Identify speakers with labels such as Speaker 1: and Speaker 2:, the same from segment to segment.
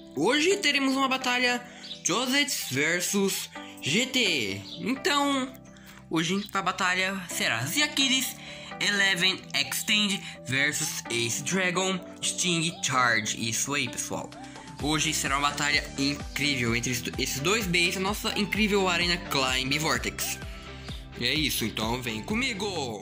Speaker 1: Hoje teremos uma batalha Josets versus GT. Então, hoje a batalha será Ziakiris Eleven Extend versus Ace Dragon Sting Charge. Isso aí, pessoal. Hoje será uma batalha incrível entre esses dois bases, a nossa incrível Arena Climb Vortex. E é isso, então vem comigo!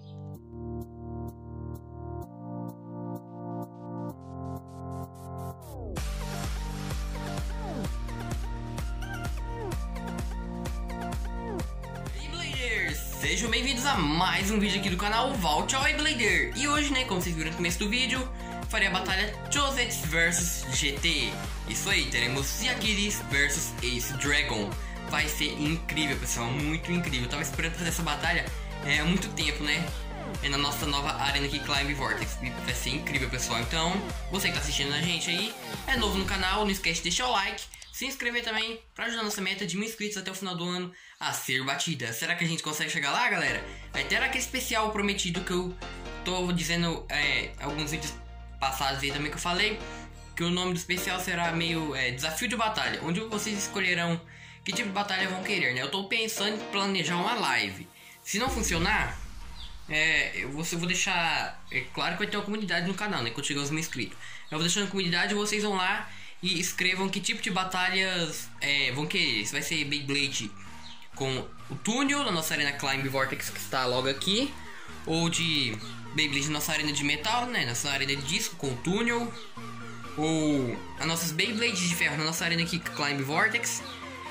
Speaker 1: Sejam bem-vindos a mais um vídeo aqui do canal Volte ao Blader. E hoje, né, como vocês viram no começo do vídeo, farei a batalha Josets vs GT. Isso aí, teremos Ziakiris vs Ace Dragon. Vai ser incrível, pessoal, muito incrível. Eu tava esperando fazer essa batalha há muito tempo, né? É na nossa nova arena aqui, Climb Vortex. Vai ser incrível, pessoal. Então, você que tá assistindo a gente aí, é novo no canal, não esquece de deixar o like, se inscrever também para ajudar a nossa meta de 1000 inscritos até o final do ano a ser batida. Será que a gente consegue chegar lá, galera? Vai ter aquele especial prometido que eu tô dizendo alguns vídeos passados aí também que eu falei, que o nome do especial será meio desafio de batalha, onde vocês escolherão que tipo de batalha vão querer, né? Eu tô pensando em planejar uma live. Se não funcionar, eu vou deixar... claro que vai ter uma comunidade no canal, né? Quando chegar os 1000 inscritos, eu vou deixar na comunidade, vocês vão lá e escrevam que tipo de batalhas vão querer. Se vai ser Beyblade com o túnel da nossa arena Climb Vortex, que está logo aqui, ou de Beyblade na nossa arena de metal, né, nossa arena de disco com o túnel, ou as nossas Beyblades de ferro na nossa arena aqui Climb Vortex.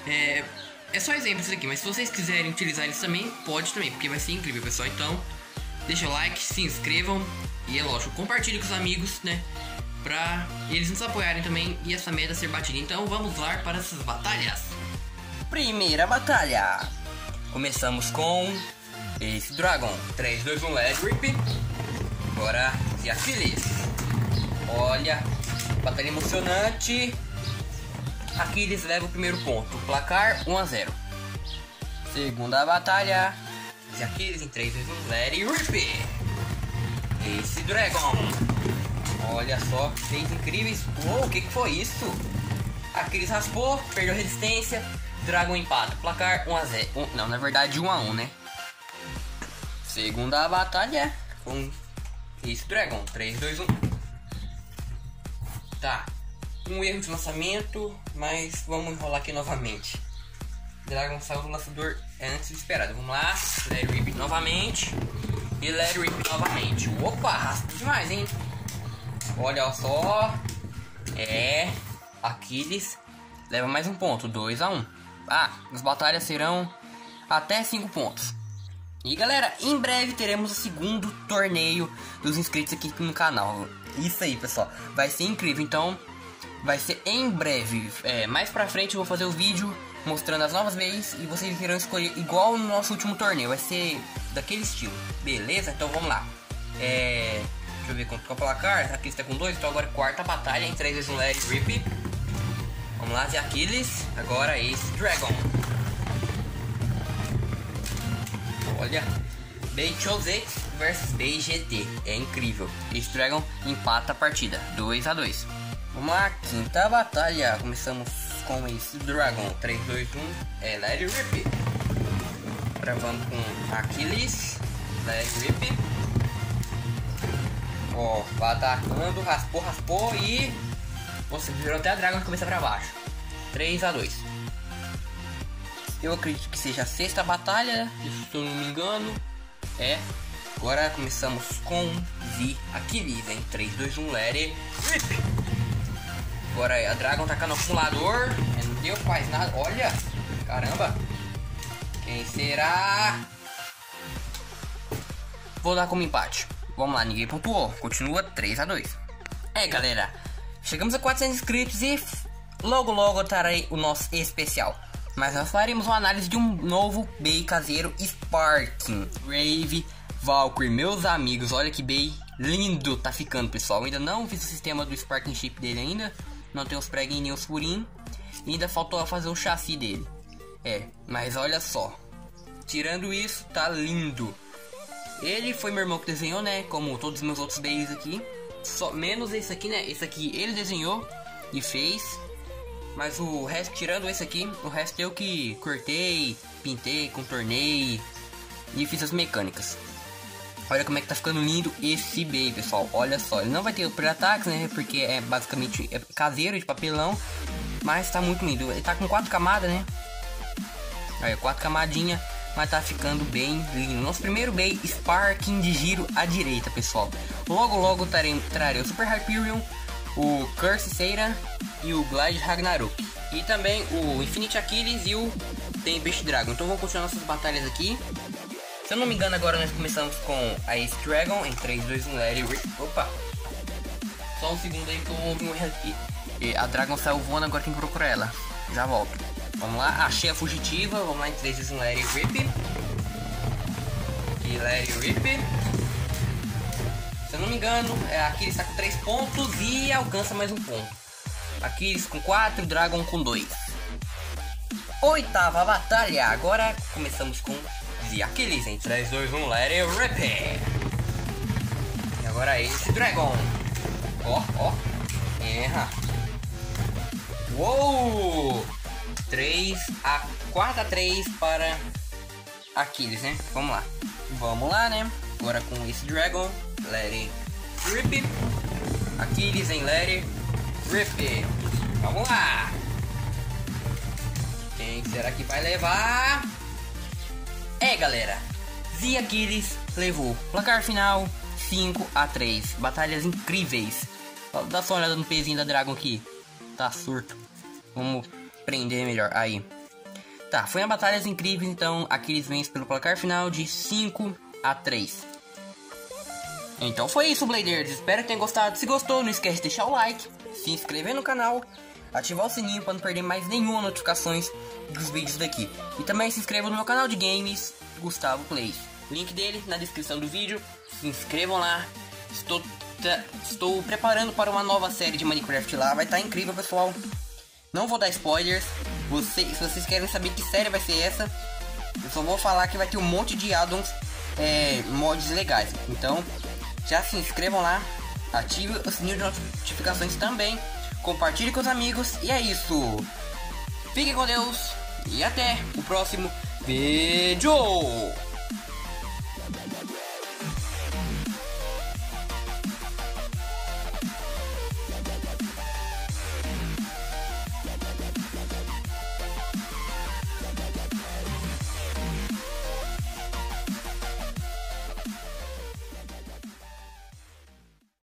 Speaker 1: É só exemplo isso aqui, mas se vocês quiserem utilizar eles também, pode também, porque vai ser incrível, pessoal. Então deixa o like, se inscrevam e é lógico, compartilhe com os amigos, né, pra eles nos apoiarem também e essa meta ser batida. Então vamos lá para essas batalhas. Primeira batalha. Começamos com Ace Dragon. 3, 2, 1, Let Rip. Agora Ziakiris. Olha, batalha emocionante. Aquiles leva o primeiro ponto. Placar 1-0. Segunda batalha. Ziakiris em 3, 2, 1, Let Rip. Ace Dragon. Olha só, fez incríveis. Uou, o que foi isso? Aquiles raspou, perdeu resistência. Dragon empata. Placar 1-0. Não, na verdade 1-1, né? Segunda batalha com Ace Dragon. 3, 2, 1. Tá. Um erro de lançamento, mas vamos enrolar aqui novamente. Dragon saiu do lançador antes do esperado. Vamos lá. Let Rip novamente. E Let Rip novamente. Opa, raspa demais, hein? Olha só. Aquiles leva mais um ponto. 2-1. As batalhas serão até 5 pontos. E galera, em breve teremos o segundo torneio dos inscritos aqui no canal. Isso aí, pessoal, vai ser incrível. Então vai ser em breve. Mais pra frente eu vou fazer o vídeo mostrando as novas bases e vocês irão escolher igual no nosso último torneio. Vai ser daquele estilo, beleza? Então vamos lá. Deixa eu ver quanto é o placar. Aqui está com 2, então agora quarta batalha em 3, 2, 1, Let Rip. Vamos lá, Ziakiris. Agora Ace Dragon. Olha, Josets versus GT. É incrível. Ace Dragon empata a partida 2-2. Vamos lá, quinta batalha. Começamos com Ace Dragon. 3, 2, 1, Let Rip. Agora vamos com Aquiles. Let Rip. Ó, vai atacando, raspou e você virou até a Dragon de cabeça pra baixo. 3-2. Eu acredito que seja a sexta batalha, se eu não me engano. Agora começamos com Ziakiris em 3, 2, 1, Let Rip. Agora a Dragon tacando no acumulador. Não deu quase nada. Olha, caramba. Quem será? Vou dar como empate. Vamos lá, ninguém pontuou. Continua 3-2. Galera, chegamos a 400 inscritos e logo trarei o nosso especial. Mas nós faremos uma análise de um novo Bey caseiro Sparking Rave Valkyrie. Meus amigos, olha que Bey lindo tá ficando, pessoal. Eu ainda não fiz o sistema do Sparking Chip dele ainda. Não tem os preguinhos nem os furinhos. E ainda faltou fazer o chassi dele. Mas olha só. Tirando isso, tá lindo. Ele foi meu irmão que desenhou, né? Como todos os meus outros Beys aqui. Só menos esse aqui, né? Esse aqui ele desenhou. e fez. Mas o resto, tirando esse aqui, o resto eu que cortei, pintei, contornei e fiz as mecânicas. Olha como é que tá ficando lindo esse Bey, pessoal. Olha só, ele não vai ter o pre-ataques, né? Porque é basicamente caseiro de papelão. Mas tá muito lindo. Ele tá com 4 camadas, né? Aí, 4 camadinhas. Mas tá ficando bem lindo. Nosso primeiro Bey Sparking de giro à direita, pessoal. Logo trarei o Super Hyperion, o Curse Seira e o Glide Ragnarok. E também o Infinite Achilles e o Tempest Dragon. Então vamos continuar nossas batalhas aqui. Se eu não me engano, agora nós começamos com a Ace Dragon em 3, 2, 1, let it rip. Opa! Só um segundo aí que eu ouvi um erro aqui. E a Dragon saiu voando, agora tem que procurar ela. Já volto. Vamos lá, achei a fugitiva. Vamos lá em 3, 2, 1, let it rip. E let it rip. Se eu não me engano, Aquiles está com 3 pontos e alcança mais um ponto. Aquiles com 4, Dragon com 2. Oitava batalha. Agora começamos com Aquiles em 3, 2, 1, let it rip. E agora esse Dragon. Ó. Erra. Uou! 4 a 3 para Aquiles, né? Vamos lá, né? Agora com esse Dragon, let it rip. Aquiles em let it rip. Vamos lá. Quem será que vai levar? Galera, Aquiles levou. Placar final 5 a 3. Batalhas incríveis. Dá só uma olhada no pezinho da Dragon aqui. Tá surto. Vamos prender melhor. Aí. Tá, foi uma batalhas incríveis. Então Aquiles vence pelo placar final de 5 a 3. Então foi isso, Bladers. Espero que tenham gostado. Se gostou, não esquece de deixar o like, se inscrever no canal, ativar o sininho para não perder mais nenhuma notificações dos vídeos daqui. E também se inscreva no meu canal de games, Gustavo Plays. Link dele na descrição do vídeo. Se inscrevam lá. Estou preparando para uma nova série de Minecraft lá. Vai estar incrível, pessoal. Não vou dar spoilers. Se vocês querem saber que série vai ser essa, eu só vou falar que vai ter um monte de addons, mods legais. Então já se inscrevam lá. Ative o sininho de notificações também. Compartilhe com os amigos. E é isso. Fiquem com Deus. E até o próximo vídeo.